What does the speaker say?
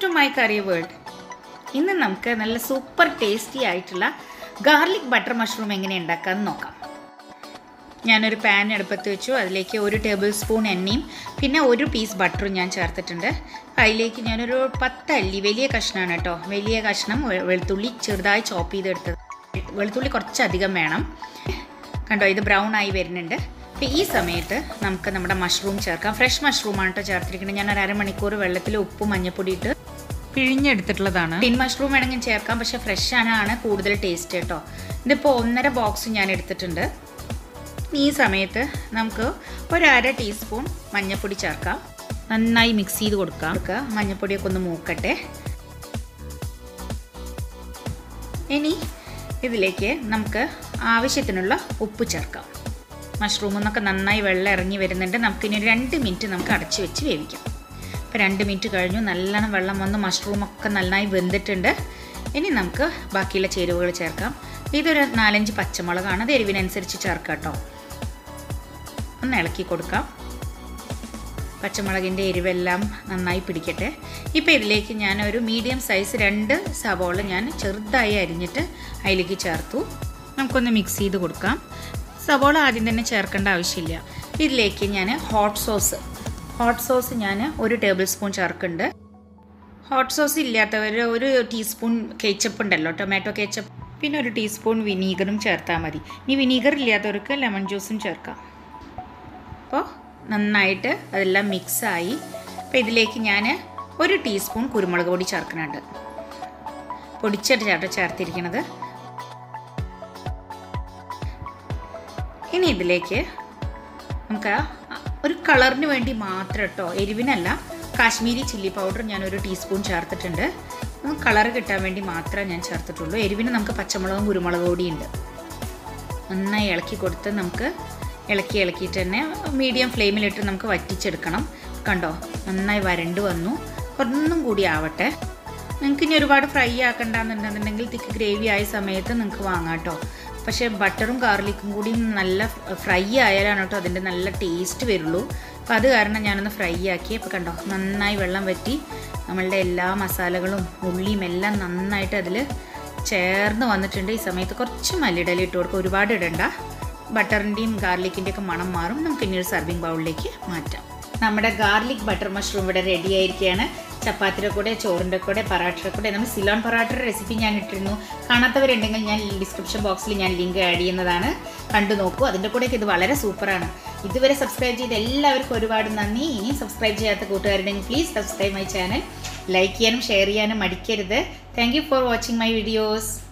to my curry world. ഇന്ന് നമുക്ക് നല്ല സൂപ്പർ ടേസ്റ്റി ആയിട്ടുള്ള ഗാർലിക് ബട്ടർ മഷ്റൂം എങ്ങനെ ഉണ്ടാക്കാമെന്ന് നോക്കാം. ഞാനൊരു പാൻ അടുപ്പത്ത് വെച്ചു. അതിലേക്ക് 1 ടേബിൾ സ്പൂൺ എണ്ണയും പിന്നെ 1 പീസ് ബട്ടറും ഞാൻ ചേർത്തിട്ടുണ്ട്. അതിലേക്ക് ഞാനൊരു 10 അല്ലി, വലിയ കഷ്ണമാണ് കേട്ടോ, വലിയ കഷ്ണം വെളുത്തുള്ളി ചെറുതായി ചോപ്പ് ചെയ്തെടുത്തത്. വെളുത്തുള്ളി കുറച്ചധികം വേണം. കണ്ടോ, ഇത് ബ്രൗൺ ആയി വരുന്നുണ്ട്. അപ്പോൾ ഈ സമയത്ത് നമുക്ക് നമ്മുടെ മഷ്റൂം ചേർക്കാം. ഫ്രഷ് മഷ്റൂമാണ് കേട്ടോ ചേർത്തിരിക്കുന്നത്. ഞാൻ ഒരു അരമണിക്കൂർ വെള്ളത്തിൽ ഉപ്പും മഞ്ഞപ്പൊടി ഇട്ട് പിഴിഞ്ഞെടുത്തിട്ടുള്ളതാണ്. ടിൻ മഷ്റൂം വേണമെങ്കിൽ ചേർക്കാം, പക്ഷേ ഫ്രഷ് ആണ് കൂടുതൽ ടേസ്റ്റ് കേട്ടോ. ഇതിപ്പോൾ 1.5 ബോക്സ് ഞാൻ എടുത്തിട്ടുണ്ട്. ഈ സമയത്ത് നമുക്ക് ഒരു 1/2 ടീസ്പൂൺ മഞ്ഞൾപ്പൊടി ചേർക്കാം. നന്നായി മിക്സ് ചെയ്ത് കൊടുക്കാം. മഞ്ഞൾപ്പൊടിയൊക്കെ ഒന്ന് മൂക്കട്ടെ. ഇനി ഇതിലേക്ക് നമുക്ക് ആവശ്യത്തിനുള്ള ഉപ്പ് ചേർക്കാം. മഷ്റൂമിൽ നിന്നൊക്കെ നന്നായി വെള്ളം ഇറങ്ങി വരുന്നുണ്ട്. നമുക്കിനി 2 മിനിറ്റ് നമുക്ക് അടച്ചു വെച്ച് വേവിക്കാം. ഇപ്പോൾ 2 മിനിറ്റ് കഴിഞ്ഞു. നല്ലോണം വെള്ളം വന്ന് മഷ്റൂമൊക്കെ നന്നായി വെന്തിട്ടുണ്ട്. ഇനി നമുക്ക് ബാക്കിയുള്ള ചേരുവകൾ ചേർക്കാം. ഇതൊരു 4-5 പച്ചമുളകാണ്. അത് എരിവിനനുസരിച്ച് ചേർക്കാം കേട്ടോ. ഒന്ന് ഇളക്കി കൊടുക്കാം. പച്ചമുളകിൻ്റെ എരിവെല്ലാം നന്നായി പിടിക്കട്ടെ. ഇപ്പോൾ ഇതിലേക്ക് ഞാൻ ഒരു മീഡിയം സൈസ് 2 സവോള ഞാൻ ചെറുതായി അരിഞ്ഞിട്ട് അതിലേക്ക് ചേർത്തു. നമുക്കൊന്ന് മിക്സ് ചെയ്ത് കൊടുക്കാം. സവോള ആദ്യം തന്നെ ചേർക്കേണ്ട ആവശ്യമില്ല. ഇതിലേക്ക് ഞാൻ ഹോട്ട് സോസ് ഞാൻ 1 ടേബിൾ സ്പൂൺ ചേർക്കുന്നുണ്ട്. ഹോട്ട് സോസ് ഇല്ലാത്തവർ 1 ടീസ്പൂൺ കെച്ചപ്പ് ഉണ്ടല്ലോ, ടൊമാറ്റോ കെച്ചപ്പ്, പിന്നെ 1 ടീസ്പൂൺ വിനീഗറും ചേർത്താൽ മതി. ഇനി വിനീഗർ ഇല്ലാത്തവർക്ക് ലെമൺ ജ്യൂസും ചേർക്കാം. അപ്പോൾ നന്നായിട്ട് അതെല്ലാം മിക്സായി. അപ്പോൾ ഇതിലേക്ക് ഞാൻ 1 ടീസ്പൂൺ കുരുമുളക് പൊടി ചേർക്കുന്നുണ്ട്. പൊടിച്ചിട്ട് ചേർത്തിരിക്കുന്നത്. ഇനി ഇതിലേക്ക് നമുക്ക് ഒരു കളറിന് വേണ്ടി മാത്രം കേട്ടോ, എരിവിനല്ല, കാശ്മീരി ചില്ലി പൗഡർ ഞാൻ 1 ടീസ്പൂൺ ചേർത്തിട്ടുണ്ട്. കളർ കിട്ടാൻ വേണ്ടി മാത്രമേ ഞാൻ ചേർത്തിട്ടുള്ളൂ. എരിവിന് നമുക്ക് പച്ചമുളകും കുരുമുളക് പൊടിയുണ്ട്. നന്നായി ഇളക്കി കൊടുത്ത് നമുക്ക് ഇളക്കിയിട്ട് തന്നെ മീഡിയം ഫ്ലെയിമിലിട്ട് നമുക്ക് വറ്റിച്ചെടുക്കണം. കണ്ടോ, നന്നായി വരണ്ട് വന്നു. ഒന്നും കൂടി ആവട്ടെ. നിങ്ങൾക്ക് ഇനി ഒരുപാട് ഫ്രൈ ആക്കണ്ടെന്നുണ്ടെന്നുണ്ടെങ്കിൽ തിക്ക് ഗ്രേവി ആയ സമയത്ത് നിങ്ങൾക്ക് വാങ്ങാം കേട്ടോ. പക്ഷേ ബട്ടറും ഗാർലിക്കും കൂടി നല്ല ഫ്രൈ ആയാലാണ് കേട്ടോ അതിൻ്റെ നല്ല ടേസ്റ്റ് വരുള്ളൂ. അപ്പോൾ അത് കാരണം ഞാനൊന്ന് ഫ്രൈ ആക്കി. അപ്പോൾ കണ്ടോ, നന്നായി വെള്ളം വറ്റി നമ്മളുടെ എല്ലാ മസാലകളും ഉള്ളിയും എല്ലാം നന്നായിട്ട് അതിൽ ചേർന്ന് വന്നിട്ടുണ്ട്. ഈ സമയത്ത് കുറച്ച് മല്ലിയില ഇട്ട് കൊടുക്കുക, ഒരുപാട് ഇടണ്ട. ബട്ടറിൻ്റെയും ഗാർലിക്കിൻ്റെയും ഒക്കെ മണം മാറും. നമുക്ക് ഇനി ഒരു സർവിങ് ബൗളിലേക്ക് മാറ്റാം. നമ്മുടെ ഗാർലിക് ബട്ടർ മഷ്റൂം ഇവിടെ റെഡി ആയിരിക്കുകയാണ്. ചപ്പാത്തിയുടെ കൂടെ, ചോറിൻ്റെ കൂടെ, പറാട്ടയുടെ കൂടെ. നമ്മൾ സിലോൺ പറാട്ടയുടെ റെസിപ്പി ഞാൻ ഇട്ടിരുന്നു. കാണാത്തവരുണ്ടെങ്കിൽ ഞാൻ ഡിസ്ക്രിപ്ഷൻ ബോക്സിൽ ഞാൻ ലിങ്ക് ആഡ് ചെയ്യുന്നതാണ്, കണ്ടു നോക്കൂ. അതിൻ്റെ കൂടെയൊക്കെ ഇത് വളരെ സൂപ്പറാണ്. ഇതുവരെ സബ്സ്ക്രൈബ് ചെയ്ത് എല്ലാവർക്കും ഒരുപാട് നന്ദി. ഇനി സബ്സ്ക്രൈബ് ചെയ്യാത്ത കൂട്ടുകാരുണ്ടെങ്കിൽ please subscribe my channel. Like ചെയ്യാനും ഷെയർ ചെയ്യാനും മടിക്കരുത്. Thank you for watching my videos.